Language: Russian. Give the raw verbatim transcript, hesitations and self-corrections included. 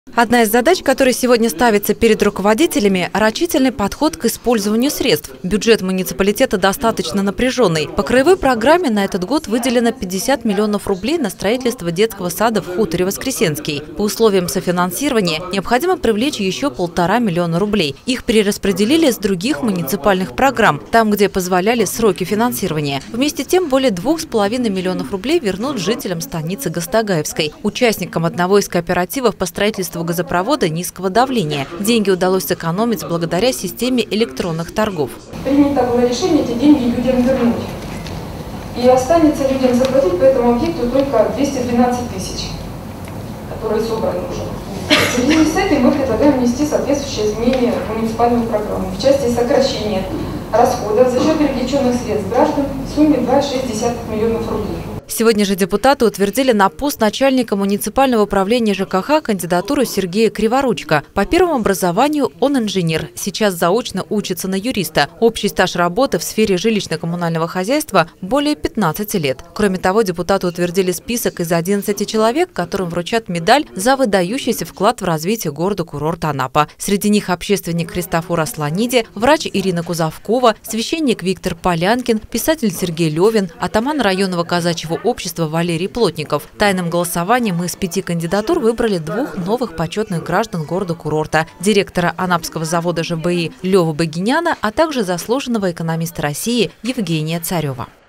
Одна из задач, которая сегодня ставится перед руководителями – рачительный подход к использованию средств. Бюджет муниципалитета достаточно напряженный. По краевой программе на этот год выделено пятьдесят миллионов рублей на строительство детского сада в хуторе Воскресенский. По условиям софинансирования необходимо привлечь еще полтора миллиона рублей. Их перераспределили с других муниципальных программ, там, где позволяли сроки финансирования. Вместе с тем, более двух с половиной миллионов рублей вернут жителям станицы Гастагаевской, участникам одного из кооперативов по строительству газопровода низкого давления. Деньги удалось сэкономить благодаря системе электронных торгов. Принято было решение эти деньги людям вернуть. И останется людям заплатить по этому объекту только двести двенадцать тысяч, которые собраны уже. В связи с этим мы предлагаем внести соответствующие изменения в муниципальную программу в части сокращения расходов за счет привлеченных средств граждан в сумме два целых шесть десятых миллионов рублей. Сегодня же депутаты утвердили на пост начальника муниципального управления ЖКХ кандидатуру Сергея Криворучко. По первому образованию он инженер. Сейчас заочно учится на юриста. Общий стаж работы в сфере жилищно-коммунального хозяйства более пятнадцати лет. Кроме того, депутаты утвердили список из одиннадцати человек, которым вручат медаль за выдающийся вклад в развитие города-курорта Анапа. Среди них общественник Христофор Асланиди, врач Ирина Кузовкова, священник Виктор Полянкин, писатель Сергей Левин, атаман районного казачьего общества Валерий Плотников. Тайным голосованием из пяти кандидатур выбрали двух новых почетных граждан города-курорта – директора Анапского завода ЖБИ Леву Богиняна, а также заслуженного экономиста России Евгения Царева.